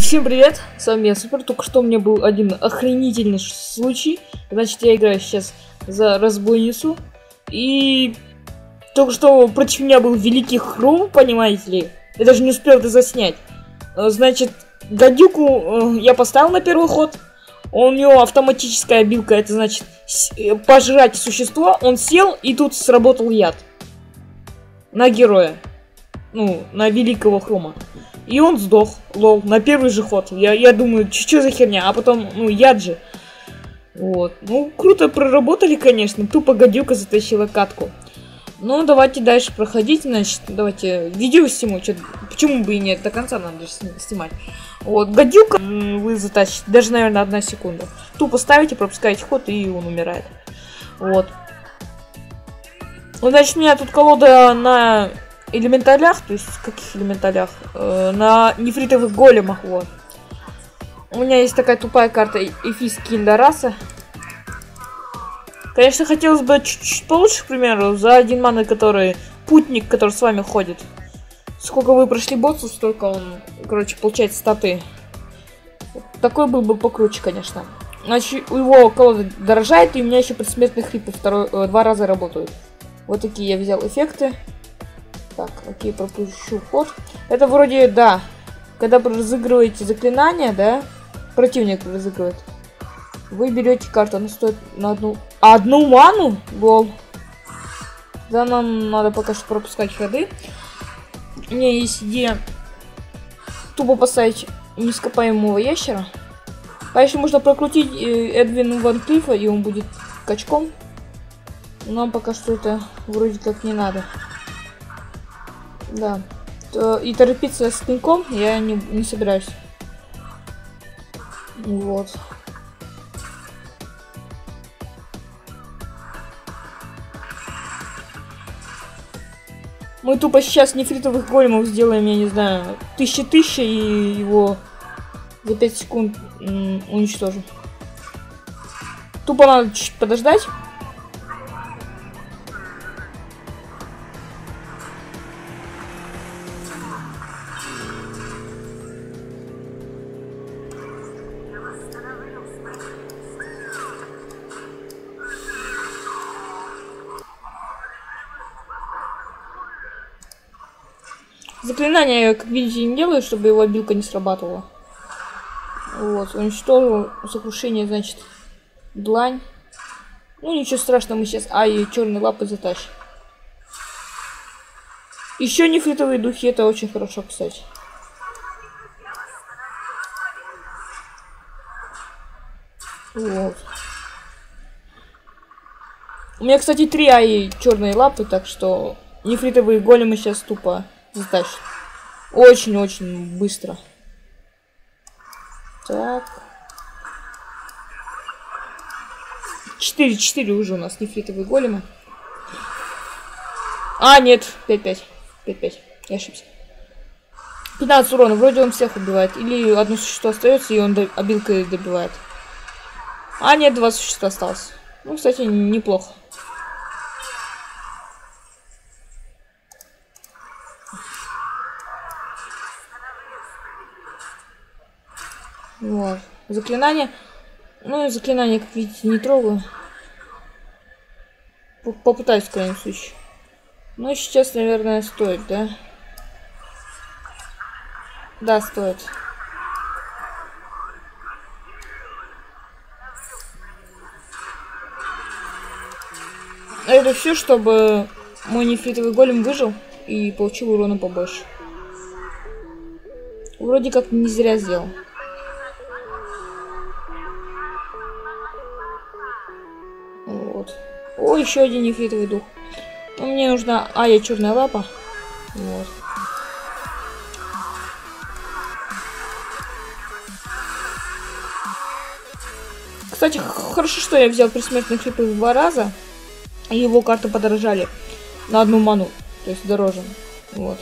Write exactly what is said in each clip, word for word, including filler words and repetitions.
Всем привет, с вами я Супер. Только что у меня был один охренительный случай. Значит, я играю сейчас за разбойницу. И только что против меня был великий Хром, понимаете ли. Я даже не успел это заснять. Значит, гадюку я поставил на первый ход. У него автоматическая обилка, это значит пожрать существо. Он сел, и тут сработал яд на героя. Ну, на великого Хрома. И он сдох, лол, на первый же ход. Я, я думаю, что за херня? А потом, ну, яд же. Вот. Ну, круто проработали, конечно. Тупо гадюка затащила катку. Ну, давайте дальше проходить. Значит, давайте видео сниму. Почему бы и нет? До конца надо снимать. Вот, гадюка вы затащите. Даже, наверное, одна секунда. Тупо ставите, пропускаете ход, и он умирает. Вот. Ну, значит, у меня тут колода на элементалях, то есть каких элементалях? Э, на нефритовых големах, вот. У меня есть такая тупая карта Эфисские Ильдараса. Конечно, хотелось бы чуть-чуть получше, к примеру, за один маны, который путник, который с вами ходит. Сколько вы прошли боссов, столько он, короче, получает статы. Такой был бы покруче, конечно. Значит, у его колода дорожает, и у меня еще предсмертные хрипы второй, э, два раза работают. Вот такие я взял эффекты. Так, окей, пропущу ход. Это вроде, да, когда вы разыгрываете заклинание, да, противник разыгрывает. Вы берете карту, она стоит на одну... Одну ману? Лол. Да, нам надо пока что пропускать ходы. У меня есть идея тупо поставить неископаемого ящера. Конечно, можно прокрутить Эдвина Ван Клифа, и он будет качком. Но пока что это вроде как не надо. Да. И торопиться с клинком я не, не собираюсь. Вот. Мы тупо сейчас нефритовых големов сделаем, я не знаю, тысяча-тысяча, и его за пять секунд уничтожим. Тупо надо чуть подождать. Заклинание я, как видите, не делаю, чтобы его обилка не срабатывала. Вот, уничтожил сокрушение, значит, длань. Ну, ничего страшного, мы сейчас А и черные лапы затащим. Еще нефритовые духи, это очень хорошо, кстати. Вот. У меня, кстати, три А и черные лапы, так что нефритовые големы сейчас тупо затащит. Очень-очень быстро. Так. четыре-четыре уже у нас нефритовые големы. А, нет. пять-пять. пять-пять. Я ошибся. пятнадцать урона. Вроде он всех убивает. Или одно существо остается, и он до... обилкой добивает. А, нет, два существа осталось. Ну, кстати, неплохо. Вот. Заклинание. Ну и заклинание, как видите, не трогаю. Попытаюсь в крайнем случае. Ну сейчас, наверное, стоит, да? Да, стоит. Это все, чтобы мой нефритовый голем выжил и получил урона побольше. Вроде как не зря сделал. Вот. О, еще один нефритовый дух. Но мне нужна Ая черная лапа. Вот. Кстати, хорошо, что я взял предсмертных хрипов в два раза. И его карты подорожали на одну ману. То есть дороже. Вот.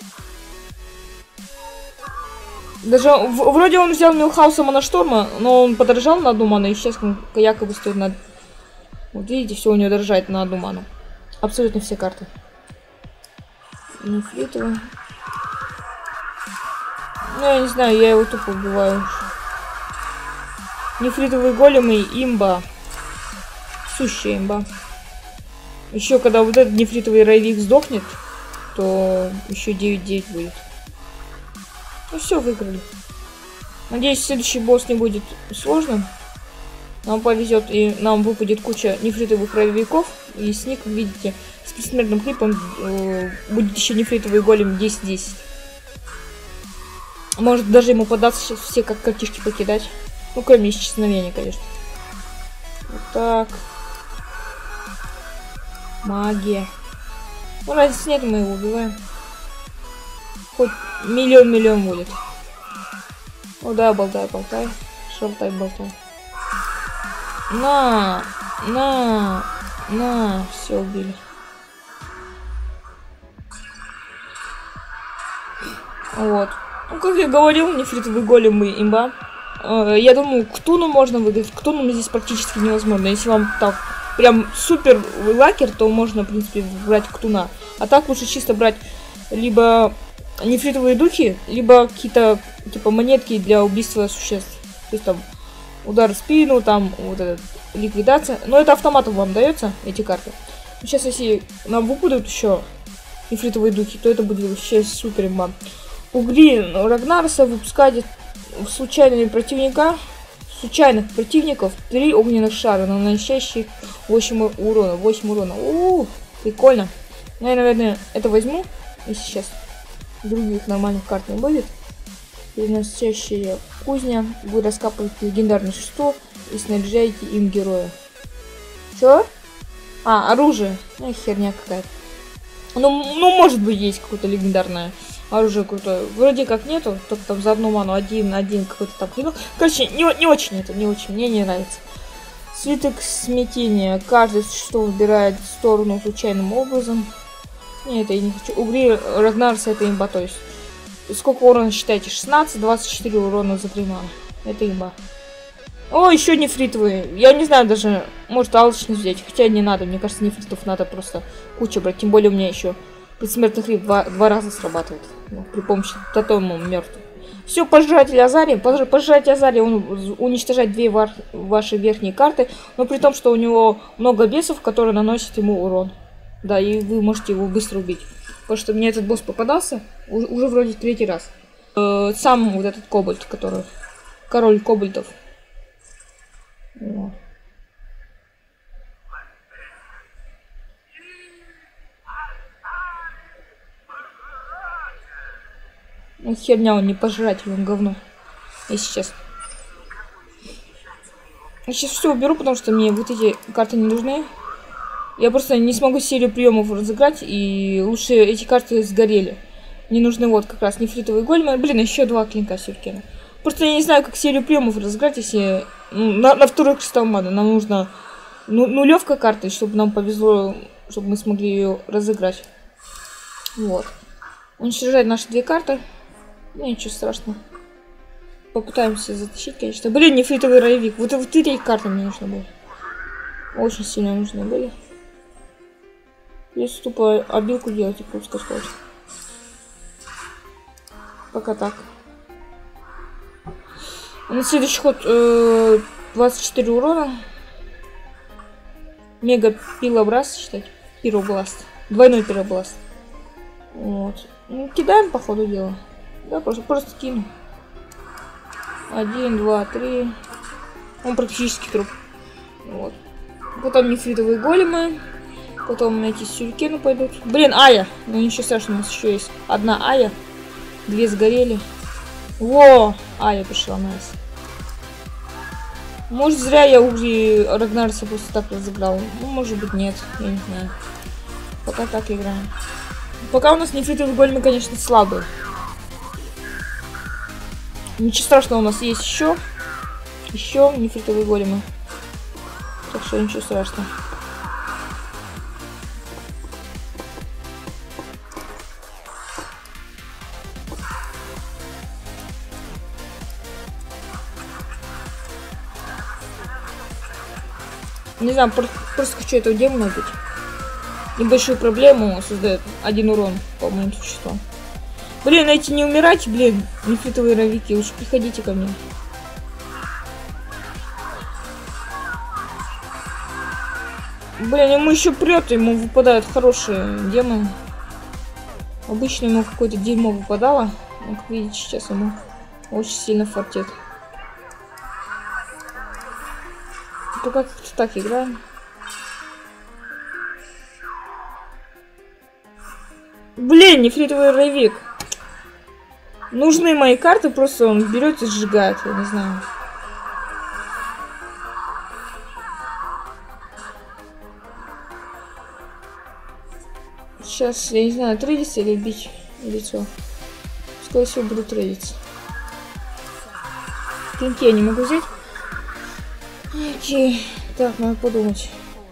Даже в, вроде он взял Милхауса Моношторма, но он подорожал на одну ману. И сейчас он якобы стоит на... Вот видите, все у него дорожает на одну ману. Абсолютно все карты. Нефритовые. Ну, я не знаю, я его тупо убиваю. Нефритовые големы, имба. Сущая имба. Еще когда вот этот нефритовый райвик сдохнет, то еще девять девять будет. Ну все, выиграли. Надеюсь, следующий босс не будет сложным. Нам повезет и нам выпадет куча нефритовых райвиков. И с них, как видите, с бессмертным клипом э, будет еще нефритовый голем десять десять. Может даже ему податься сейчас все как картишки покидать. Ну, кроме исчезновения, конечно. Вот так. Магия. Ну, разницы нет, мы его убиваем. Хоть миллион-миллион будет. Ну да, болтай, болтай. Шортай, болтай. На, на, на. Все, убили. Вот. Ну, как я говорил, нефритовый голем и имба. Э, я думаю, Ктуну можно выиграть. Ктуну здесь практически невозможно. Если вам так прям супер лакер, то можно, в принципе, брать Ктуна. А так лучше чисто брать либо нефритовые духи, либо какие-то типа монетки для убийства существ. То есть там удар в спину, там вот этот, ликвидация. Но это автоматом вам дается, эти карты. Сейчас, если нам выпадут еще нефритовые духи, то это будет вообще супер имба. Угри Рагнарса выпускать случайными противника, случайных противников три огненных шара, наносящих восемь урона. восемь урона. У-у-у, прикольно. Я, наверное, это возьму, если сейчас других нормальных карт не будет. Переносящая кузня. Вы раскапываете легендарное существо и снаряжаете им героя. Чё? А, оружие. Ну, херня какая-то. Ну, ну, может быть, есть какое-то легендарное оружие какое-то. Вроде как нету, только там за одну ману один, один какой-то там. Ну, короче, не, не очень это, не очень. Мне не нравится. Свиток смятения. Каждое существо выбирает сторону случайным образом. Нет, это я не хочу. Угри Рагнарса это имба, то есть. Сколько урона считаете? шестнадцать, двадцать четыре урона за три мана. Это имба. О, еще нефритовые. Я не знаю даже, может алчность взять. Хотя не надо, мне кажется, нефритов надо просто куча брать. Тем более у меня еще предсмертный хрип два, два раза срабатывает. Ну, при помощи тотема мертвых. Все, пожиратель Азарии. Пожиратель Азарии, он уничтожает две вар, ваши верхние карты. Но при том, что у него много бесов, которые наносят ему урон. Да, и вы можете его быстро убить. Потому что мне этот босс попадался уже, уже вроде третий раз. Э, сам вот этот кобальт, который... Король кобальтов. Вот. Ну, херня, он не пожиратель, он говно. Если честно. Я сейчас все уберу, потому что мне вот эти карты не нужны. Я просто не смогу серию приемов разыграть, и лучше эти карты сгорели. Не нужны вот как раз нефритовые големы. Блин, еще два клинка сюрикена. Просто я не знаю, как серию приемов разыграть, если ну, на, на второй кристалл маны нам нужно ну, нулевка карты, чтобы нам повезло, чтобы мы смогли ее разыграть. Вот. Уничтожать наши две карты. Ну, ничего страшного. Попытаемся затащить, конечно. Блин, нефритовый райвик. Вот, вот эти карты мне нужны были. Очень сильно нужны были. Если тупо обилку делать и просто сказать. Пока так. На следующий ход э, двадцать четыре урона. Мега пилобласт, считать. Пиробласт. Двойной пиробласт. Вот. Ну, кидаем по ходу дела. Да, просто, просто кину. Один, два, три. Он практически труп. Вот. Потом нефритовые големы. Потом эти сюрикены пойдут. Блин, Ая. Ну ничего страшного, у нас еще есть одна Ая. Две сгорели. Во! Ая пришла, найс. Может, зря я Угри Рагнарса просто так разыграл. Ну, может быть, нет. Я не знаю. Пока так играем. Пока у нас нефритовые големы, конечно, слабые. Ничего страшного, у нас есть еще. Еще нефритовые големы. Так что ничего страшного. Не знаю, просто, просто хочу этого демона убить. Небольшую проблему создает один урон по моим существам. Блин, эти не умирайте, блин, нефритовые ровики, лучше приходите ко мне. Блин, ему еще прет, ему выпадают хорошие демоны. Обычно ему какое-то дерьмо выпадало. Но, как видите, сейчас ему очень сильно фартит. Только как-то так играем. Блин, нефритовый ровик. Нужны мои карты, просто он берет и сжигает, я не знаю. Сейчас, я не знаю, трейдиться или бить лицо. Скорее всего, буду трейдиться. Клинки я не могу взять. Окей. Так, надо подумать.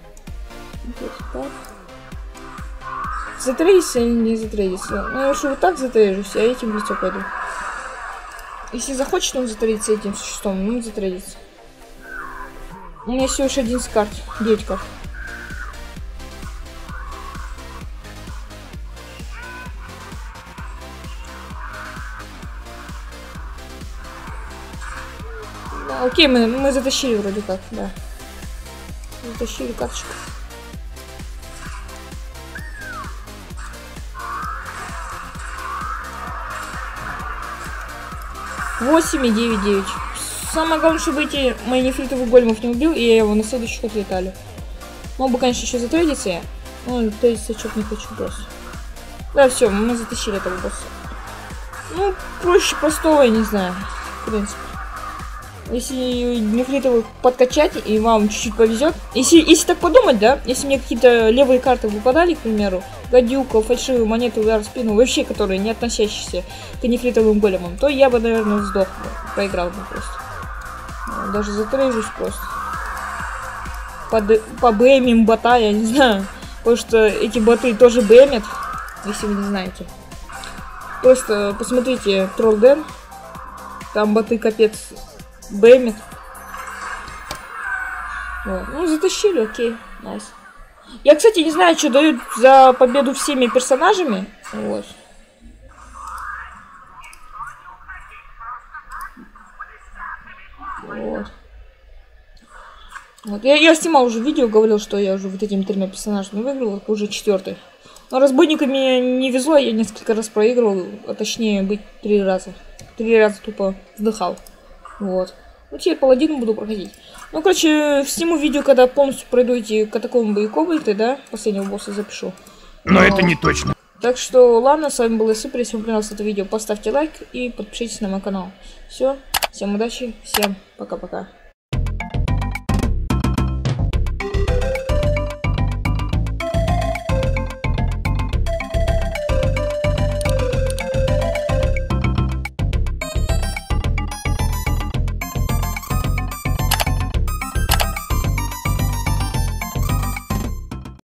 Затрейдиться или не затрейдиться? Ну, я лучше вот так затрейжусь, а этим в лицо пойду. Если захочет он затрейдиться этим существом, ну, затрейдиться. У меня всего лишь одиннадцать карт. девять карт. Да, окей, мы, мы затащили вроде как, да. Затащили карточку. восемь и девять девять. Самое главное, чтобы эти мои нефритовых големов не убил, и я его на следующий ход летали. Мог бы, конечно, еще затрейдиться я. Ну, трейдиться что-то не хочу просто. Да, все, мы затащили этого босса. Ну, проще простого, я не знаю. В принципе. Если нефритовых подкачать, и вам чуть-чуть повезет. Если, если так подумать, да, если мне какие-то левые карты выпадали, к примеру, гадюка, фальшивую монету, удар в спину, вообще, которые не относящиеся к нефритовым големам, то я бы, наверное, сдох, проиграл бы просто. Даже затрейжусь просто. Под, по бэмим бота, я не знаю. Потому что эти боты тоже бэмят, если вы не знаете. Просто посмотрите Троллден. Там боты капец бэмит. Вот. Ну, затащили, окей, найс. Я, кстати, не знаю, что дают за победу всеми персонажами. Вот. Вот. Вот. Я, я снимал уже видео, говорил, что я уже вот этими тремя персонажами выиграл, уже четвертый. Но разбойниками не везло, я несколько раз проигрывал, а точнее быть три раза. Три раза тупо сдыхал. Вот. Ну, теперь паладину буду проходить. Ну, короче, сниму видео, когда полностью пройду эти катакомбы и кобальты, да? Последнего босса запишу. Но, Но это не точно. Так что, ладно, с вами был Супер. Если вам понравилось это видео, поставьте лайк и подпишитесь на мой канал. Все, всем удачи, всем пока-пока.